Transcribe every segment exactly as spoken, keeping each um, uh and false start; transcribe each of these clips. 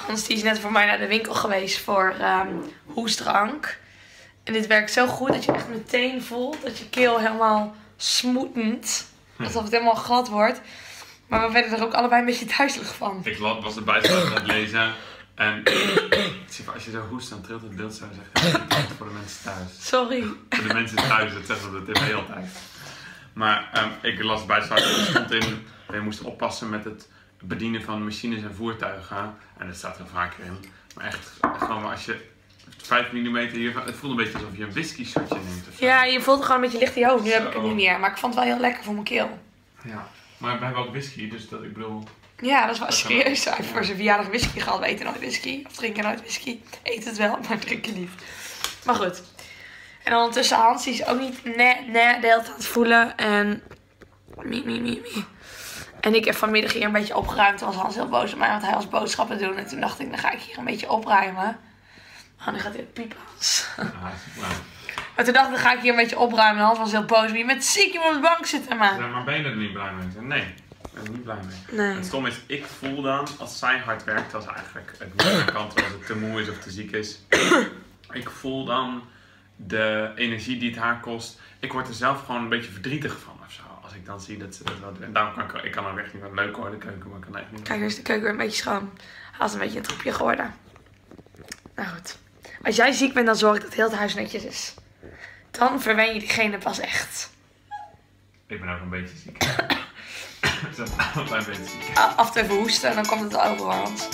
Hans die is net voor mij naar de winkel geweest voor um, hoestdrank. En dit werkt zo goed dat je echt meteen voelt dat je keel helemaal smoetend. Alsof het helemaal glad wordt. Maar we werden er ook allebei een beetje duizelig van. Ik was erbij aan het lezen. En als je zo hoest, dan trilt het beeld zo. Zeg je, voor de mensen thuis. Sorry. Voor de mensen thuis, dat zeggen we op de tv altijd. Maar um, ik las bij het er stond in, je moest oppassen met het bedienen van machines en voertuigen. En dat staat er vaker in. Maar echt, gewoon als je vijf millimeter hier, het voelt een beetje alsof je een whisky shotje neemt. Of ja, je voelt het gewoon een beetje licht in je hoofd. Nu heb ik het niet meer, maar ik vond het wel heel lekker voor mijn keel. Ja, maar we hebben ook whisky, dus dat ik bedoel... Ja, dat is wel serieus. Hij heeft voor zijn verjaardag whisky gehad. We eten nooit whisky. Of drinken nooit whisky. Eet het wel, maar drinken niet. Maar goed. En ondertussen Hans, die is ook niet ne, ne, de hele tijd aan het voelen. En... Mie, mie, mie, mie. En ik heb vanmiddag hier een beetje opgeruimd. Toen was Hans heel boos op mij, want hij was boodschappen doen. En toen dacht ik, dan ga ik hier een beetje opruimen. Oh, nu gaat hij het piepen, Hans. Ja, maar toen dacht ik, dan ga ik hier een beetje opruimen. Hans was heel boos. Je bent ziek, je moet op de bank zitten, man. Ja, maar ben je er niet blij mee? Nee. Ik ben er niet blij mee. Nee. Het stom is, ik voel dan, als zij hard werkt, als eigenlijk het niet aan de kant, als het te moe is of te ziek is. Ik voel dan de energie die het haar kost. Ik word er zelf gewoon een beetje verdrietig van ofzo. Als ik dan zie dat ze dat wel doen. En daarom kan ik, ik kan ook echt niet wat leuk hoor, de keuken, maar ik kan echt niet. Kijk, hier is de keuken weer een beetje schoon. Hij is een beetje een troepje geworden. Nou goed. Als jij ziek bent, dan zorg ik dat heel het huis netjes is. Dan verwen je diegene pas echt. Ik ben ook een beetje ziek. Ik ben een klein beetje ziek. Af te even hoesten en dan komt het wel over, Hans.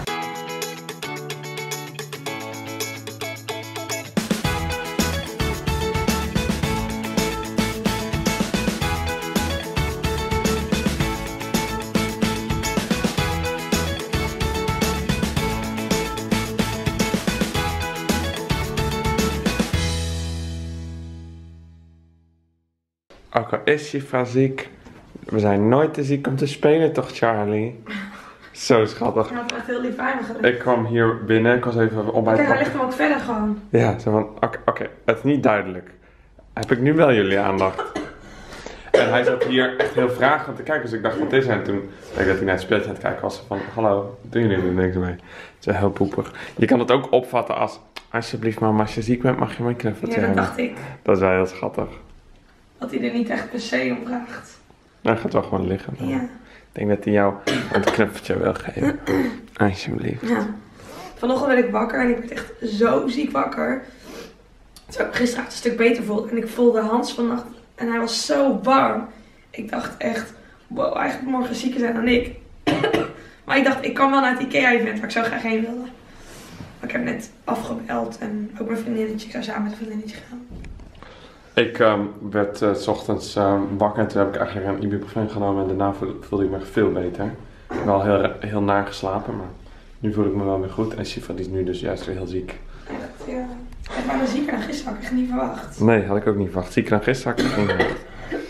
Ook al is Shiva ziek, we zijn nooit te ziek om te spelen, toch Charlie? Zo schattig. Ik had echt heel lief aan gedaan. Ik kwam hier binnen, ik was even ontbijt. Kijk, hij ligt hem ook verder gewoon. Ja, zo van, oké, okay, okay, het is niet duidelijk. Heb ik nu wel jullie aandacht? En hij zat hier echt heel vragend te kijken, dus ik dacht, wat is hij? En toen denk ik dat hij naar het speeltje aan het kijken was, van, hallo, doen jullie er niks mee? Het is heel poepig. Je kan het ook opvatten als, alsjeblieft mama, als je ziek bent mag je mijn knuffeltje Ja, dat hebben. dacht ik. Dat is wel heel schattig. Dat hij er niet echt per se om vraagt. Nou, hij gaat wel gewoon liggen. Dan. Ja. Ik denk dat hij jou een knuffeltje wil geven. Alsjeblieft. Ja. Vanochtend werd ik wakker en ik werd echt zo ziek wakker. Terwijl ik gisteravond een stuk beter voelde. En ik voelde Hans vannacht en hij was zo bang. Ik dacht echt, wow, hij gaat morgen zieker zijn dan ik. Maar ik dacht, ik kan wel naar het IKEA-event waar ik zo graag heen wilde. Maar ik heb net afgebeld en ook mijn vriendinnetje, ik zou samen met een vriendinnetje gaan. Ik um, werd uh, 's ochtends uh, wakker en toen heb ik eigenlijk een ibuprofen genomen en daarna voelde ik me veel beter. Wel heel, heel naar geslapen, maar nu voel ik me wel weer goed. En Shiva die is nu dus juist weer heel ziek. Ja, dat, ja. Ik ben maar zieker dan gisteren, had ik echt niet verwacht. Nee, had ik ook niet verwacht. Zieker dan gisteren had ik het niet verwacht.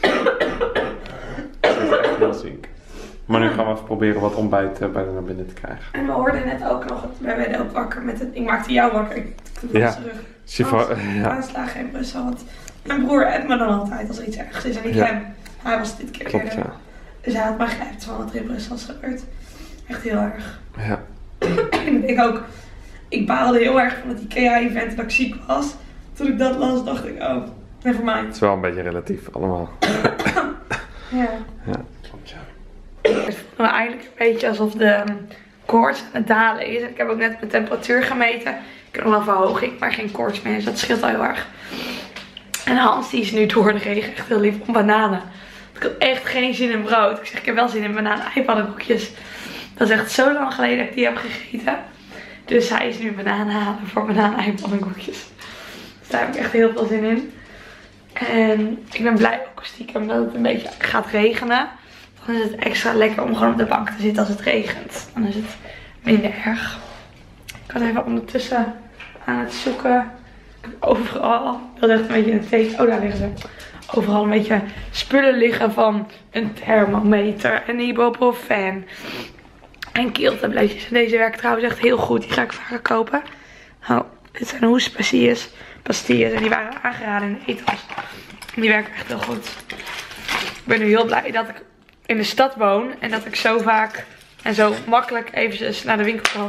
Ze is echt heel ziek. Maar nu gaan we even proberen wat ontbijt uh, bij haar naar binnen te krijgen. En we hoorden net ook nog, wij werden ook wakker met het, ik maakte jou wakker, ik doe Ja. terug. Shiva, Hans, ja. aanslagen in Brussel, want mijn broer appt me dan altijd als er iets ergs is en ik Ja. hem. Hij was dit keer Klopt, eerder. ja. Dus hij had mij geappt van wat er in Brussel is gebeurd. Echt heel erg. Ja. En ik denk ook, ik baalde heel erg van het IKEA-event dat ik ziek was. Toen ik dat las, dacht ik, oh, never mind. Het is wel een beetje relatief allemaal. Ja. Ja, klopt, ja. Het voelt me eigenlijk een beetje alsof de um, koorts aan het dalen is. En ik heb ook net mijn temperatuur gemeten. Ik heb nog wel verhoging, maar geen koorts meer. Dus dat scheelt al heel erg. En Hans die is nu door de regen echt heel lief om bananen. Ik had echt geen zin in brood. Ik zeg, ik heb wel zin in bananen eipaddenkoekjes. Dat is echt zo lang geleden dat ik die heb gegeten. Dus hij is nu bananen halen voor bananen eipaddenkoekjes. Dus daar heb ik echt heel veel zin in. En ik ben blij ook stiekem dat het een beetje gaat regenen. Dan is het extra lekker om gewoon op de bank te zitten als het regent. Dan is het minder erg. Ik was even ondertussen aan het zoeken. Ik heb overal, dat is echt een beetje een teken. Oh, daar liggen ze. Overal een beetje spullen liggen van een thermometer, een ibuprofen en keeltabletjes. En deze werkt trouwens echt heel goed. Die ga ik vaker kopen. Nou, dit zijn hoestpastilles. Pastilles en die waren aangeraden in de eetwas. En die werken echt heel goed. Ik ben nu heel blij dat ik in de stad woon en dat ik zo vaak en zo makkelijk eventjes naar de winkel kan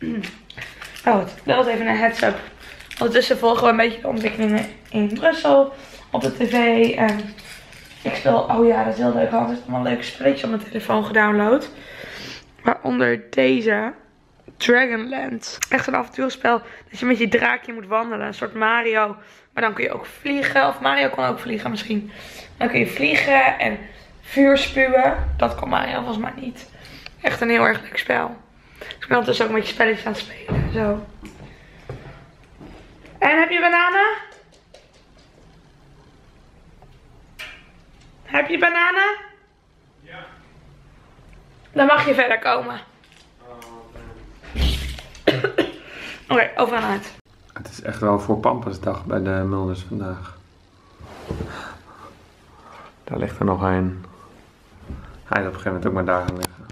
Oh, dat was even een heads-up. Ondertussen volgen we een beetje de ontwikkelingen in Brussel op de tv. En ik speel, oh ja, dat is heel leuk. Ik had allemaal leuke spelletjes op mijn telefoon gedownload. Waaronder deze Dragonland. Echt een avontuurspel dat je met je draakje moet wandelen. Een soort Mario. Maar dan kun je ook vliegen. Of Mario kan ook vliegen misschien. Dan kun je vliegen en vuur spuwen. Dat kan Mario volgens mij niet. Echt een heel erg leuk spel. Ik ben ondertussen ook met je spelletjes aan het spelen. Zo. En heb je bananen? Heb je bananen? Ja. Dan mag je verder komen. Oké, okay, over en uit. Het is echt wel voor Pampasdag bij de Mulders vandaag. Daar ligt er nog een. Hij is op een gegeven moment ook maar daar gaan liggen.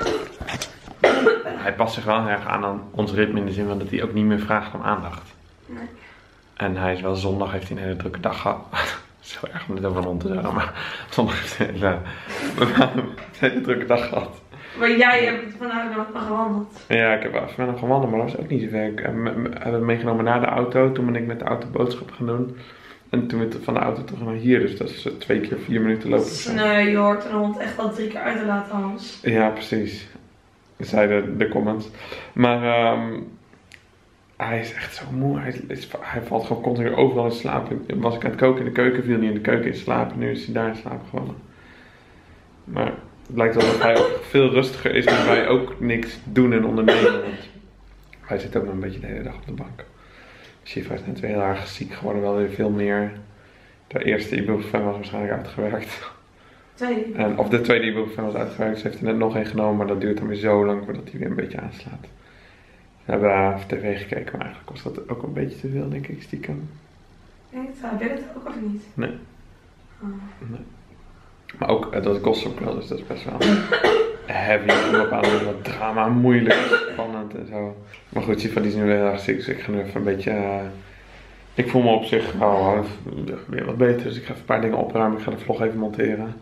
Hij past zich wel heel erg aan, aan ons ritme in de zin van dat hij ook niet meer vraagt om aandacht. Nee. En hij is wel zondag, heeft hij een hele drukke dag gehad. Zo erg om dit over een hond te zeggen, maar zondag heeft hij een hele, een hele drukke dag gehad. Maar jij hebt vandaag nog maar gewandeld. Ja, ik heb even met hem gewandeld, maar dat was ook niet zo ver. Ik heb hem meegenomen naar de auto, toen ben ik met de auto boodschappen gaan doen. En toen we van de auto terug naar hier, dus dat is twee keer vier minuten lopen. Nee, je hoort een hond echt al drie keer uit te laten, Hans. Ja, precies. Zeiden de comments. Maar um, hij is echt zo moe. Hij, is, hij valt gewoon continu overal in slaap. Was ik aan het koken in de keuken, viel hij in de keuken in slaap. Nu is hij daar in slaap gevallen. Maar het lijkt wel dat hij ook veel rustiger is, maar wij ook niks doen en ondernemen. Want hij zit ook nog een beetje de hele dag op de bank. Shiva is net weer heel erg ziek geworden, wel weer veel meer. De eerste ibuprofen was waarschijnlijk uitgewerkt. Tweede. En, of de tweede ibuprofen was uitgewerkt, ze heeft er net nog één genomen, maar dat duurt dan weer zo lang voordat hij weer een beetje aanslaat. We hebben uh, tv gekeken, maar eigenlijk kost dat ook een beetje te veel, denk ik, stiekem. Denk je het? Wil je het ook of niet? Nee. Oh. Nee. Maar ook, uh, dat is Gossip Girl, dus dat is best wel heavy, op aan wat drama, moeilijk, spannend en zo. Maar goed, Shiva die is nu heel erg ziek, dus ik ga nu even een beetje... Uh, ik voel me op zich nou, weer wat beter, dus ik ga even een paar dingen opruimen, ik ga de vlog even monteren.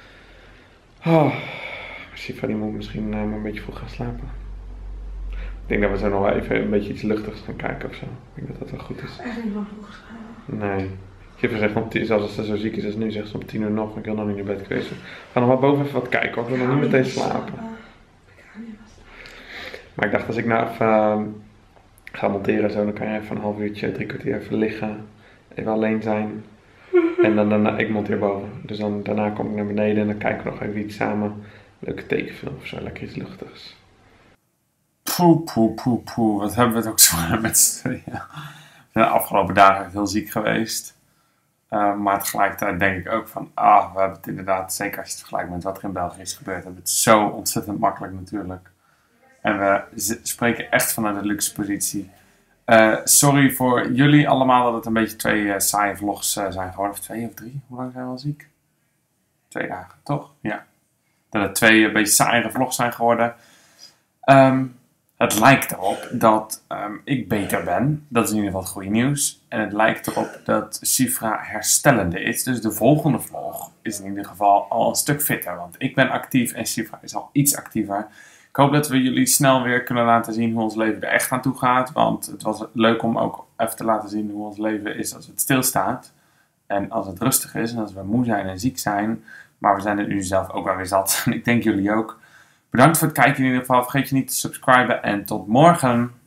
Oh, Shiva die moet misschien uh, maar een beetje vroeg gaan slapen. Ik denk dat we zo nog wel even een beetje iets luchtigs gaan kijken ofzo. Ik denk dat dat wel goed is. Echt niet van vroeg slapen. Nee. Shiva zegt, om zelfs als ze zo ziek is als nu, zegt ze om tien uur nog, maar ik wil nog niet naar bed geweest. We gaan nog wel boven even wat kijken hoor, ik wil nog niet meteen slapen. Ik ga niet slapen. Maar ik dacht, als ik nou even uh, ga monteren en zo, dan kan je even een half uurtje, drie kwartier even liggen. Even alleen zijn. En dan daarna, ik monteer boven. Dus dan, daarna kom ik naar beneden en dan kijken we nog even iets samen. Leuke tekenfilm of zo, lekker iets luchtigs. Poeh, poeh, poeh, poeh. Wat hebben we het ook zo met z'n tweeën. We zijn de afgelopen dagen heel ziek geweest. Uh, maar tegelijkertijd denk ik ook van, ah, we hebben het inderdaad, zeker als je het vergelijkt met wat er in België is gebeurd, hebben we het zo ontzettend makkelijk natuurlijk. En we z- spreken echt vanuit een luxe positie. Uh, sorry voor jullie allemaal dat het een beetje twee uh, saaie vlogs uh, zijn geworden. Of twee of drie, hoe lang zijn we al ziek? Twee dagen, toch? Ja. Dat het twee een uh, beetje saaiere vlogs zijn geworden. Um, Het lijkt erop dat um, ik beter ben. Dat is in ieder geval het goede nieuws. En het lijkt erop dat Shiva herstellende is. Dus de volgende vlog is in ieder geval al een stuk fitter. Want ik ben actief en Shiva is al iets actiever. Ik hoop dat we jullie snel weer kunnen laten zien hoe ons leven er echt aan toe gaat. Want het was leuk om ook even te laten zien hoe ons leven is als het stilstaat. En als het rustig is en als we moe zijn en ziek zijn. Maar we zijn er nu zelf ook wel weer zat. En ik denk jullie ook. Bedankt voor het kijken in ieder geval. Vergeet je niet te subscriben en tot morgen.